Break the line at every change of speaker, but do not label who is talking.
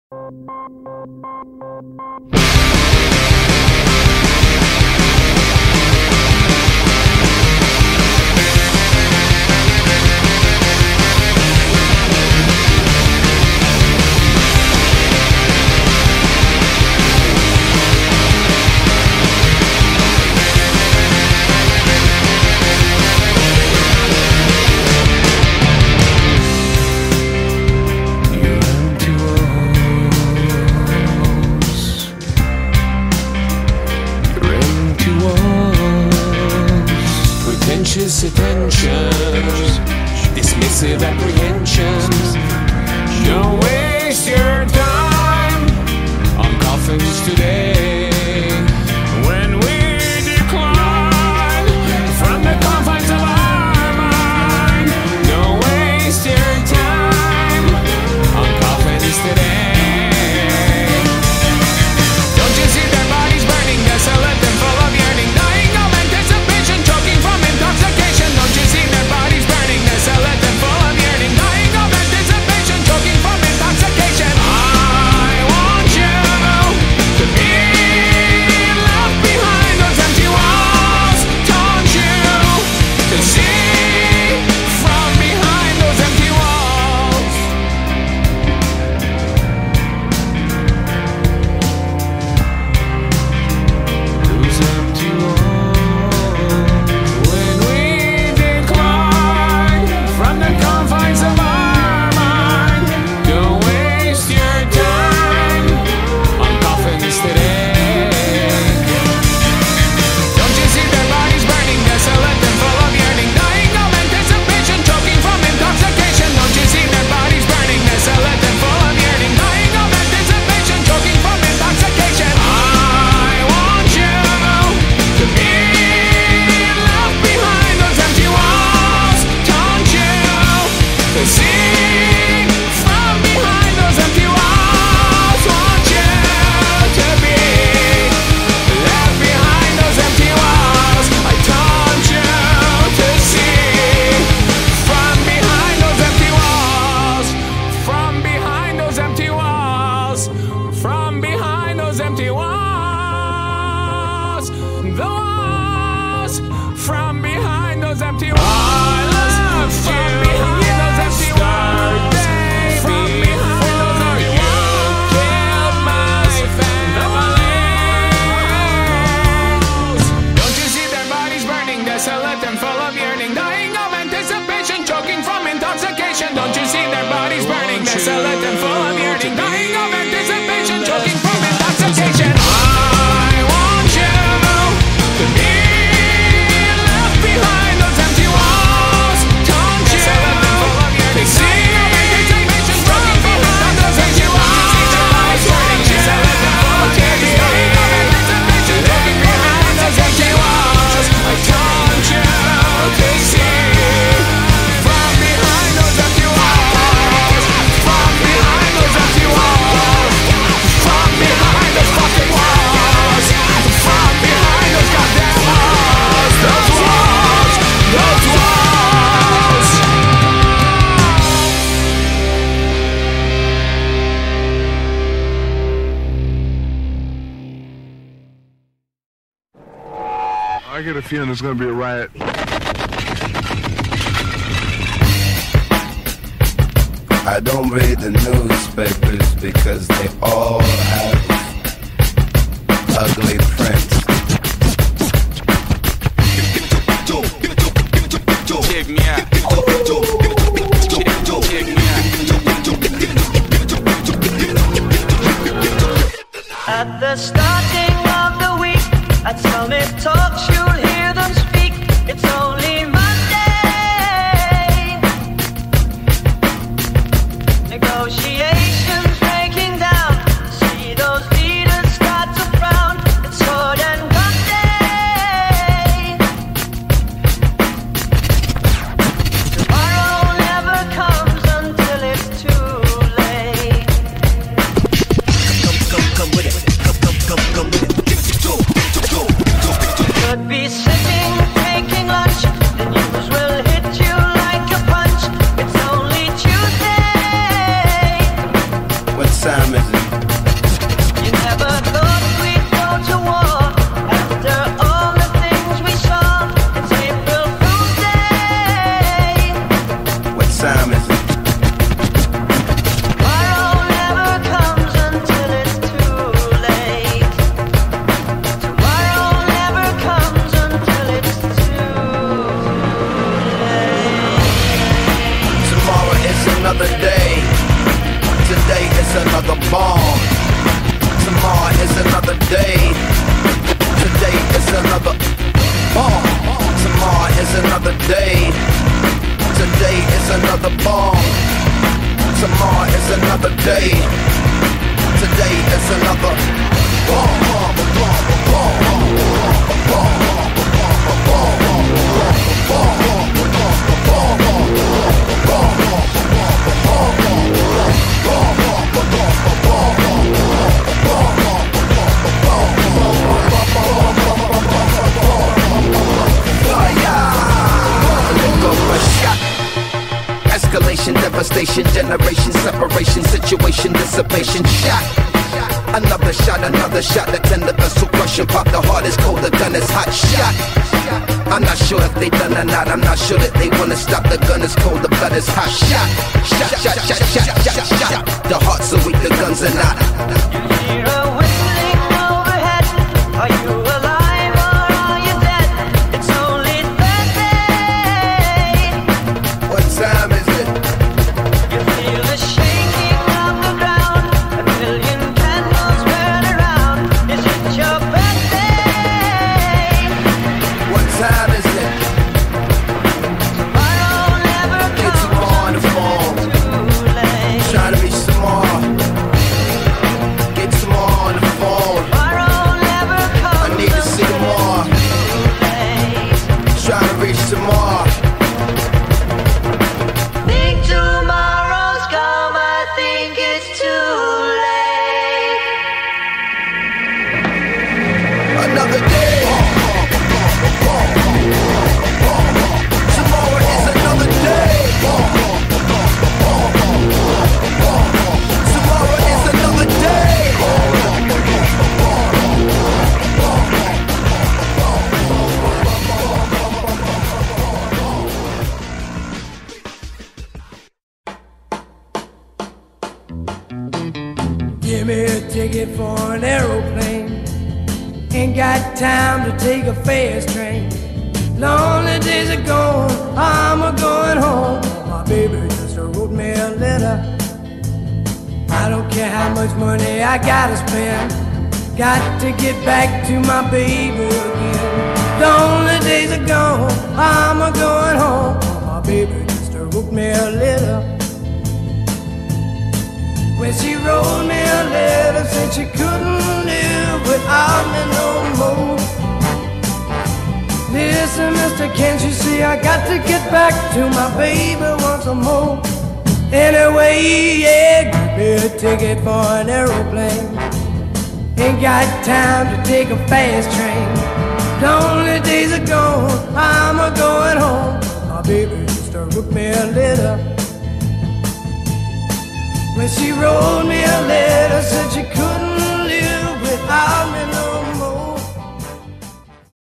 Attentions, dismissive apprehensions. Don't waste your time on coffins today. When we decline from the confines of our mind, don't waste your time on coffins today. Don't you see their bodies burning, desolate and full of yearning, dying of anticipation, choking from intoxication. Don't you see their bodies burning, desolate and full of yearning, dying of anticipation, choking from intoxication. I want you to be left behind those empty walls. Don't you to see from behind those empty walls. Those empty walls. When we decline from the confines of our mind, don't waste your time on coffins today. Don't you see their bodies burning, desolate and full of yearning, dying of anticipation, choking from intoxication. Don't you see their bodies burning, desolate and full of yearning, dying of anticipation, choking from intoxication. I want you to be left behind those empty walls. Don't you to see from behind those empty walls. Want you to be left behind those empty walls. I want you to see from behind those empty walls. From behind those empty walls. From behind those empty walls. The walls. From behind those empty walls. From behind those empty walls. From behind those empty walls. Killed my families. Don't you see their bodies burning, desolate and full of yearning, dying of anticipation, choking from intoxication. Don't you see their bodies burning, desolate and full of yearning, dying of anticipation, choking from intoxication. I want you to be left behind those empty walls. Don't you to see from behind those empty walls. Want you to be left behind those empty walls. I want you to see from behind those empty walls. From behind those empty walls. From behind those fucking walls. From behind those goddamn walls. Those walls. Those walls.
I get a feeling there's gonna be a riot.
I don't read the newspapers because they all have ugly prints.
Check me out. Check me out.
At the starting of the week, at Summit Talks, you'll hear them speak. It's only Monday. Negotiations breaking down. See those leaders start to frown. It's sword and gun day. Tomorrow never comes until it's too late. Come with it. Come
time is it?
You never thought we'd go to war after all the things we saw. It's April Fool's Day.
What time is it?
Tomorrow never comes until it's too late. Tomorrow never comes until it's too late.
Tomorrow is another day. Today is another bomb. Tomorrow is another day. Today is another bomb. Tomorrow is another day. Today is another bomb. Tomorrow is another day. Today is another bomb. Escalation, devastation, generation, separation, situation, dissipation, shot. Another shot, the tender vessel crushing, pop the heart is cold, the gun is hot, shot. I'm not sure if they done or not, I'm not sure that they wanna stop, the gun is cold, the blood is hot, shot. Shot, shot, shot, shot, shot, shot. The hearts are weak, the guns are not.
You hear a whistling overhead. Are you alive or are you dead? It's only Thursday.
What time is it?
You feel the shaking of the ground. A million candles burn around. Is it your birthday?
What time is it?
Tomorrow never
Get
comes
some more on the phone.
too late.
Try to reach some more. Get some more on the phone.
Tomorrow never comes
I need to see more.
too late.
Try to reach some more.
Think tomorrow's come, I think it's too late.
Another day. Tomorrow is another day. Tomorrow is another day.
Give me a ticket for an aeroplane. Ain't got time to take a fast train. Lonely days are gone, I'm a going home. My baby just wrote me a letter. I don't care how much money I gotta spend. Got to get back to my baby again. Lonely days are gone, I'm a going home. My baby just wrote me a letter. When she wrote me a letter, said she couldn't live without me no more. Listen, mister, can't you see I got to get back to my baby once more? Anyway, yeah, give me a ticket for an aeroplane. Ain't got time to take a fast train. Lonely days are gone, I'm a going home. My baby just wrote me a letter. When she wrote me a letter, said she couldn't